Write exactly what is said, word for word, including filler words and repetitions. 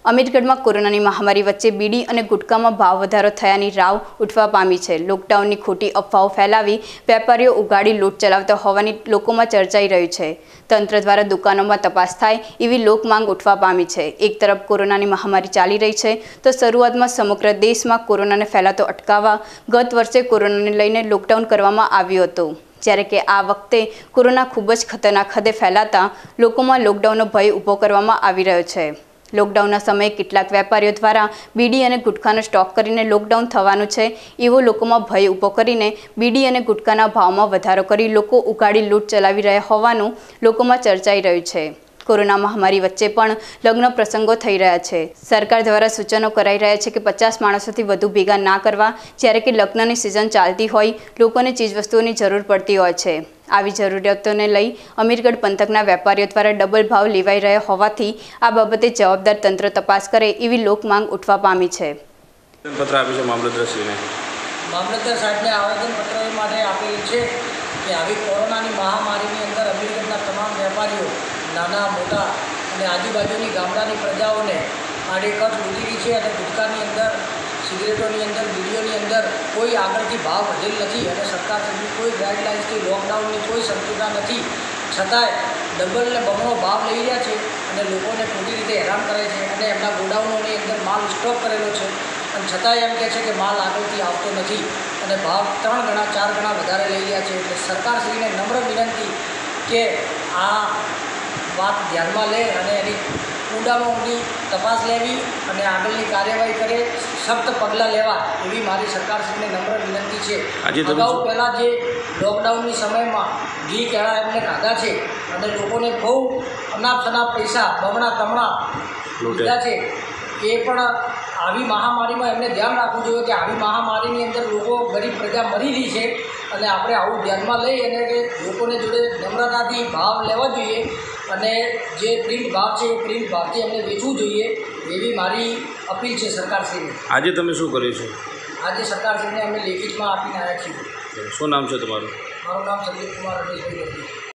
અમીરગઢમાં કોરોનાની મહામારી વચ્ચે બીડી અને ગુટકામાં ભાવ વધારો થયાની રાવ ઉઠવા પામી છે। લોકડાઉનની ખોટી અફવાઓ ફેલાવી વેપારીઓ ઉગાડી લૂંટ ચલાવતા હોવાની લોકોમાં ચર્ચાઈ રહ્યું છે। તંત્ર દ્વારા દુકાનોમાં તપાસ થાય એવી લોકમાંગ ઉઠવા પામી છે। એક તરફ કોરોનાની મહામારી ચાલી રહી છે તો શરૂઆતમાં સમગ્ર દેશમાં કોરોનાને ફેલાતો અટકાવવા ગત વર્ષે કોરોનાને લઈને લોકડાઉન કરવામાં આવ્યું હતું, જ્યારે કે આ વખતે કોરોના ખૂબ જ ખતરનાક હદે ફેલાતા લોકોમાં લોકડાઉનનો ભય ઊભો કરવામાં આવી રહ્યો છે। લોકડાઉનના સમયે કેટલાક વેપારીઓ દ્વારા બીડી અને ગુટખાનો સ્ટોક કરીને લોકડાઉન થવાનું છે એવો લોકોમાં ભય ઊભો કરીને બીડી અને ગુટખાના ભાવમાં વધારો કરી લોકો ઉગાડી લૂંટ ચલાવી રહ્યા હોવાનું લોકોમાં ચર્ચાઈ રહ્યું છે। કોરોના મહામારી વચ્ચે પણ લગ્ન પ્રસંગો થઈ રહ્યા છે। સરકાર દ્વારા સૂચનો કરાઈ રહ્યા છે કે પચાસ માણસોથી વધુ ભેગા ના કરવા, જ્યારે કે લગ્નની સિઝન ચાલતી હોય, લોકોને ચીજવસ્તુઓની જરૂર પડતી હોય છે। આવી જરૂરિયાતોને લઈ અમીરગઢ પંથકના વેપારીઓ દ્વારા ડબલ ભાવ લેવાઈ રહ્યા હોવાથી આ બાબતે જવાબદાર તંત્ર તપાસ કરે એવી લોકમાંગ ઉઠવા પામી છે। પત્ર આપ્યું છે મામલતદારશ્રીને મામલતદાર સાહેબને આવેદનપત્ર એ માટે આપેલું છે કે આવી કોરોનાની મહામારીની અંદર અમીરગઢના તમામ વેપારીઓ નાના મોટા અને આજુબાજુની ગામડાની પ્રજાઓને આડેકટ લૂંટી છે અને ગુટખાની અંદર, સિગરેટોની અંદર, બીડીઓની અંદર કોઈ આગળથી ભાવ વધેલ નથી અને સરકારની કોઈ ગાઈડલાઇન્સથી લોકડાઉનની કોઈ સંતુલતા નથી, છતાંય ડબલ ને બમણો ભાવ લઈ રહ્યા છે અને લોકોને ખોટી રીતે હેરાન કરે છે અને એમના ગોડાઉનોની અંદર માલ સ્ટોક કરેલો છે અને છતાંય એમ કહે છે કે માલ આગળથી આવતો નથી અને ભાવ ત્રણ ગણા ચાર ગણા વધારે લઈ રહ્યા છે। એટલે સરકારશ્રીને નમ્ર વિનંતી કે આ વાત ધ્યાનમાં લે અને એની ઊંડામાં ઊંડી તપાસ લેવી અને આગળની કાર્યવાહી કરે, સખ્ત પગલાં લેવા એવી મારી સરકારશ્રીને નમ્ર વિનંતી છે। અગાઉ પહેલાં જે લોકડાઉનની સમયમાં ઘી કેળા એમને ખાધા છે અને લોકોને બહુ અનાપ શનાપ પૈસા બમણા તમણા લીધા છે, એ પણ આવી મહામારીમાં એમને ધ્યાન રાખવું જોઈએ કે આવી મહામારીની અંદર લોકો ગરીબ પ્રજા મરી રહી છે અને આપણે આવું ધ્યાનમાં લઈ અને કે લોકોને જોડે નમ્રતાથી ભાવ લેવા જોઈએ અને જે પ્રિન્ટ ભાવ છે એ પ્રિન્ટ ભાવથી એમને વેચવું જોઈએ એવી મારી અપીલ છે સરકારશ્રીને। આજે તમે શું કર્યું છે? આજે સરકારશ્રીને અમે લેખિતમાં આપીને આવ્યા છીએ। શું નામ છે તમારું? મારું નામ સંદીપ કુમાર રમેશભાઈ નથી।